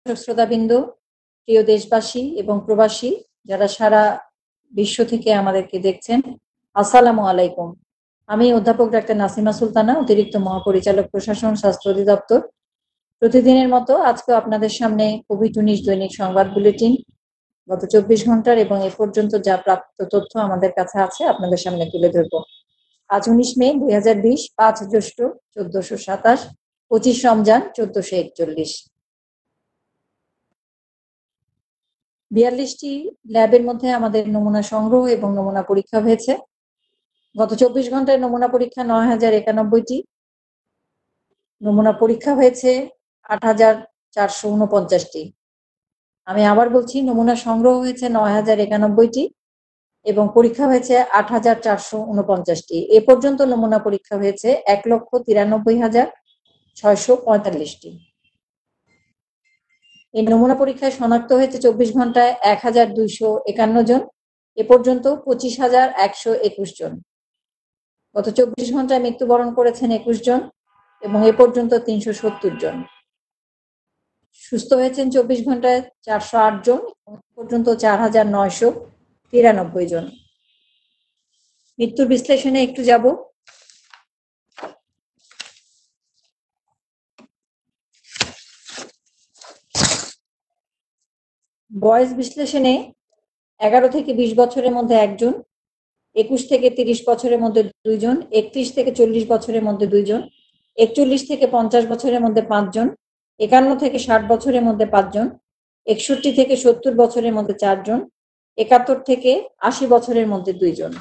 শ্রোতাবৃন্দ, প্রিয় দেশবাসী এবং প্রবাসী যারা সারা বিশ্ব থেকে আমাদেরকে দেখছেন, আসসালামু আলাইকুম। আমি অধ্যাপক ডাক্তার নাসিমা সুলতানা, অতিরিক্ত মহাপরিচালক প্রশাসন, স্বাস্থ্য অধিদপ্তর। প্রতিদিনের মতো আজকেও আপনাদের সামনে কোভিড-19 দৈনিক সংবাদ বুলেটিন গত 24 ঘন্টার এবং এ পর্যন্ত যা প্রাপ্ত তথ্য আমাদের কাছে আছে আপনাদের সামনে তুলে ধরব। আজ 19 মে 2020, 5 জ্যৈষ্ঠ 1427, 25 রমজান 1441। 42টি ল্যাবের মধ্যে আমাদের নমুনা সংগ্রহ এবং নমুনা পরীক্ষা হয়েছে। গত 24 ঘন্টায় নমুনা পরীক্ষা 9091টি, নমুনা পরীক্ষা হয়েছে 8449টি। আমি আবার বলছি, নমুনা সংগ্রহ হয়েছে 9091টি এবং পরীক্ষা হয়েছে 8449টি। এ পর্যন্ত নমুনা পরীক্ষা হয়েছে 1,93,645টি। এই নমুনা পরীক্ষায় শনাক্ত হয়েছে 24 ঘন্টায় 1251 জন। এ পর্যন্ত 25,121 জন। গত 24 ঘন্টায় মৃত্যুবরণ করেছেন 21 জন এবং এ পর্যন্ত 370 জন। সুস্থ হয়েছেন 24 ঘন্টায় 408 জন, এ পর্যন্ত 4,993 জন। মৃত্যুর বিশ্লেষণে একটু যাব। বয়স বিশ্লেষণে 11 থেকে 20 বছরের মধ্যে একজন, 21 থেকে 30 বছরের মধ্যে 2 জন, 31 থেকে 40 বছরের মধ্যে 2 জন, 41 থেকে 50 বছরের মধ্যে 5 জন, 51 থেকে 60 বছরের মধ্যে 5 জন, 61 থেকে 70 বছরের মধ্যে 4 জন, 71 থেকে 80 বছরের মধ্যে 2 জন।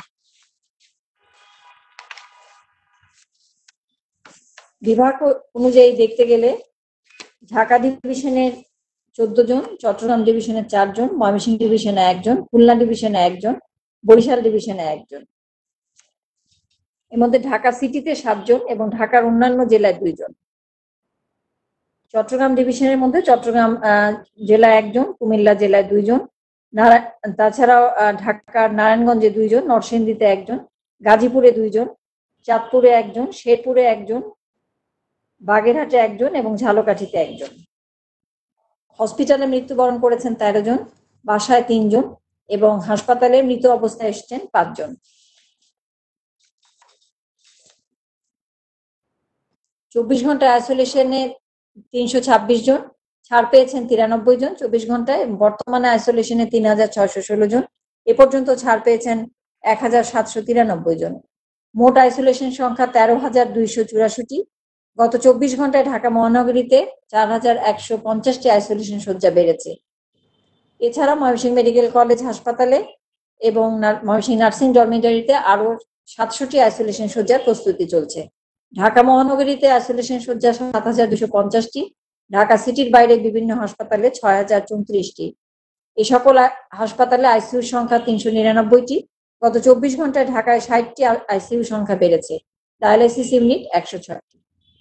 বিভাগ অনুযায়ী দেখতে গেলে ঢাকা ডিভিশনের 14 জন, চট্টগ্রাম ডিভিশনের 4 জন, ময়মনসিংহ ডিভিশনে 1 জন, খুলনা ডিভিশনে 1 জন, বরিশাল ডিভিশনে 1 জন। এর মধ্যে ঢাকা সিটিতে 7 জন এবং ঢাকার অন্যান্য জেলায় 2 জন। চট্টগ্রাম ডিভিশনের মধ্যে চট্টগ্রাম জেলায় 1 জন, কুমিল্লা জেলায় 2 জন, তাছাড়াও ঢাকার নারায়ণগঞ্জে 2 জন, নরসিংদীতে 1 জন, গাজীপুরে 2 জন, চাঁদপুরে 1 জন, শেরপুরে 1 জন, বাগেরহাটে 1 জন এবং ঝালকাঠিতে 1 জন। হসপিটালে মৃত্যুবরণ করেছেন 13 জন, বাসায় 3 জন এবং হাসপাতালে মৃত অবস্থায় এসেছেন 5 জন। 24 ঘন্টায় আইসোলেশনে 326 জন, ছাড় পেয়েছেন 93 জন 24 ঘন্টায়। বর্তমানে আইসোলেশনে 3,616 জন, এ পর্যন্ত ছাড় পেয়েছেন 1,793 জন। মোট আইসোলেশন সংখ্যা 13,284টি। গত 24 ঘন্টায় ঢাকা মহানগরীতে 4,150টি আইসোলেশন শয্যা বেড়েছে। এছাড়া ময়মনসিংহ মেডিকেল কলেজ হাসপাতালে এবং ময়মনসিংহ নার্সিং ডরমিটরিতে আরো 700টি আইসোলেশন শয্যার প্রস্তুতি চলছে। ঢাকা মহানগরীতে আইসোলেশন শয্যা 7,250টি, ঢাকা সিটির বাইরে বিভিন্ন হাসপাতালে 6,034টি। এই সকল হাসপাতালে আইসিইউ সংখ্যা 399টি। গত 24 ঘন্টায় ঢাকায় 60টি আইসিইউ সংখ্যা বেড়েছে। Dialysis unit 106টি।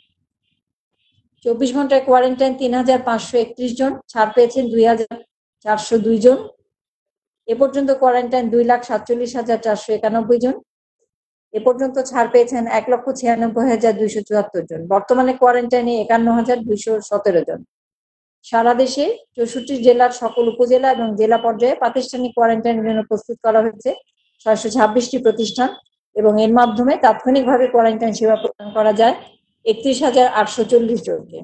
24 ঘন্টায় কোয়ারেন্টাইন 3,531 জন, ছাড় পেয়েছেন 2,402 জন। এ পর্যন্ত কোয়ারেন্টাইন 2,47,491 জন। এ পর্যন্ত ছাড় পেয়েছেন 1,96,274 জন। বর্তমানে কোয়ারেন্টাইনে 51,217 জন। সারা দেশে 64 জেলার সকল উপজেলা এবং জেলা পর্যায়ে প্রাতিষ্ঠানিক কোয়ারেন্টাইনের জন্য প্রস্তুত করা হয়েছে 626টি প্রতিষ্ঠান এবং এর মাধ্যমে তাৎক্ষণিকভাবে কোয়ারেন্টাইন সেবা প্রদান করা যায় 31,840 জনকে।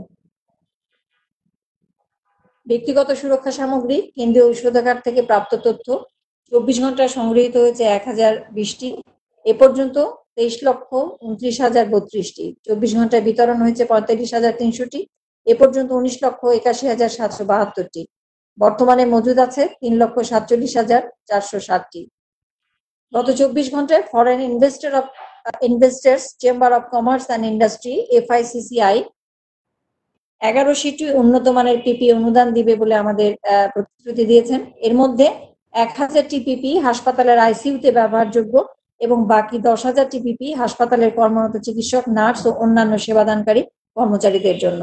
ব্যক্তিগত সুরক্ষা সামগ্রী কেন্দ্রীয় ঔষধাগার থেকে প্রাপ্ত তথ্য 24 ঘন্টায় সংগৃহীত হয়েছে 1,020টি। এ পর্যন্ত 23,29,032টি। 24 ঘন্টায় বিতরণ হয়েছে 45,300টি। এ পর্যন্ত 19,81,772টি। বর্তমানে মজুদ আছে 3,47,460টি। গত 24 ঘন্টায় foreign investors chamber of commerce and industry FICCI 1100টি উন্নত মানের পিপি অনুদান দিবে বলে আমাদের প্রতিশ্রুতি দিয়েছেন। এর মধ্যে 1,000টি পিপি হাসপাতালের আইসিইউতে ব্যবহারযোগ্য এবং বাকি 10,000টি পিপি হাসপাতালের কর্মরত চিকিৎসক, নার্স ও অন্যান্য সেবাদানকারী কর্মচারীদের জন্য।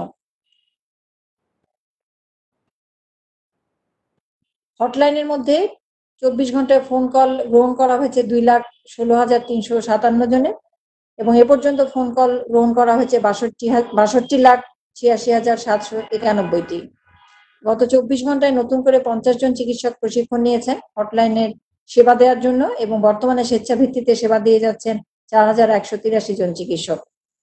হটলাইনের মধ্যে 24 ঘন্টায় ফোন কল গ্রহণ করা হয়েছে 2,16,357 জনের এবং এ পর্যন্ত ফোন কল গ্রহণ করা হয়েছে 62,86,86,791টি। গত 24 ঘন্টায় নতুন করে 50 জন চিকিৎসক প্রশিক্ষণ নিয়েছেন হটলাইনের সেবা দেওয়ার জন্য এবং বর্তমানে স্বেচ্ছাভিত্তিতে সেবা দিয়ে যাচ্ছেন 4183 জন চিকিৎসক।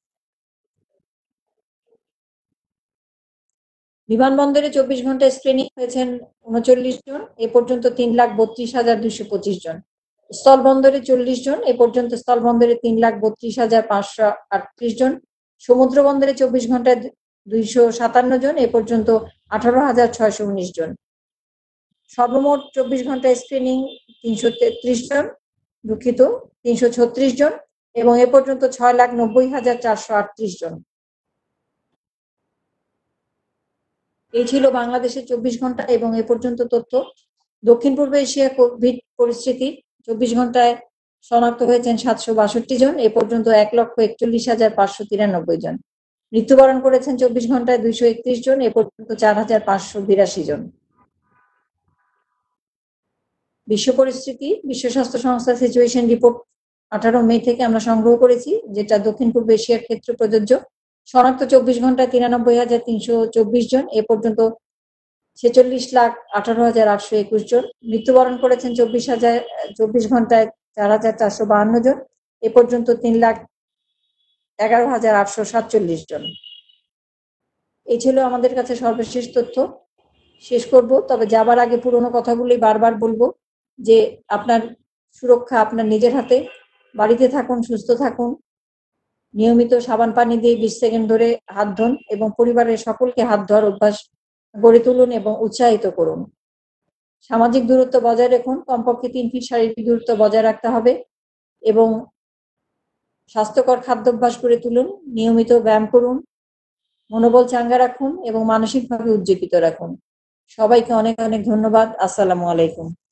বিমানবন্দরে 24 ঘন্টায় স্ক্রিনিং হয়েছেন 39 জন, এ পর্যন্ত 3,32,225 জন। স্থলবন্দরে 40 জন, এ পর্যন্ত স্থলবন্দরে 3,32,538 জন। সমুদ্র বন্দরে 24 ঘন্টায় 257 জন, এ পর্যন্ত 18,619 জন। সর্বমোট 24 ঘন্টায় স্ক্রিনিং 333 জন, দুঃখিত 336 জন, এবং এ পর্যন্ত 6,90,438 জন। এই ছিল বাংলাদেশের 24 ঘন্টা এবং এ পর্যন্ত তথ্য। দক্ষিণ পূর্ব এশিয়া কোভিড পরিস্থিতি: 24 ঘন্টায় শনাক্ত হয়েছেন 762 জন, এ পর্যন্ত 1,41,593 জন। মৃত্যুবরণ করেছেন 24 ঘন্টায় 231 জন, এ পর্যন্ত 4,582 জন। বিশ্ব পরিস্থিতি: বিশ্ব স্বাস্থ্য সংস্থা সিচুয়েশন রিপোর্ট 18 মে থেকে আমরা সংগ্রহ করেছি, যেটা দক্ষিণ পূর্ব এশিয়ার ক্ষেত্রে প্রযোজ্য। শনাক্ত 24 ঘন্টায় 93,324 জন, এ পর্যন্ত 46,18,821 জন। মৃত্যুবরণ করেছেন 24 ঘন্টায় 4,452 জন, এ পর্যন্ত 3,11,847 জন। এই ছিল আমাদের কাছে সর্বশেষ তথ্য। শেষ করব, তবে যাবার আগে পুরনো কথাগুলি বারবার বলবো যে আপনার সুরক্ষা আপনার নিজের হাতে। বাড়িতে থাকুন, সুস্থ থাকুন, নিয়মিত সাবান পানি দিয়ে 20 সেকেন্ড ধরে হাত ধুন এবং পরিবারের সকলকে হাত ধোয়ার অভ্যাস গড়ে তুলুন এবং উৎসাহিত করুন। সামাজিক দূরত্ব বজায় রাখুন, কমপক্ষে 3 ফিট শারীরিক দূরত্ব বজায় রাখতে হবে এবং স্বাস্থ্যকর খাদ্যাভ্যাস গড়ে তুলুন। নিয়মিত ব্যায়াম করুন, মনোবল চাঙ্গা রাখুন এবং মানসিকভাবে উজ্জীবিত রাখুন। সবাইকে অনেক অনেক ধন্যবাদ। আসসালামু আলাইকুম।